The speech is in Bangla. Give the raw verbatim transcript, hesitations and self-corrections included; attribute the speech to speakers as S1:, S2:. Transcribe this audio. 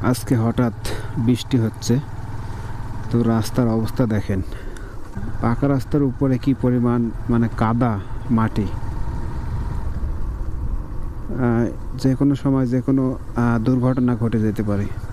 S1: আজকে হঠাৎ বৃষ্টি হচ্ছে, তো রাস্তার অবস্থা দেখেন। পাকা রাস্তার উপরে কি পরিমাণ মানে কাদা মাটি, যে কোনো সময় যে কোনো দুর্ঘটনা ঘটে যেতে পারে।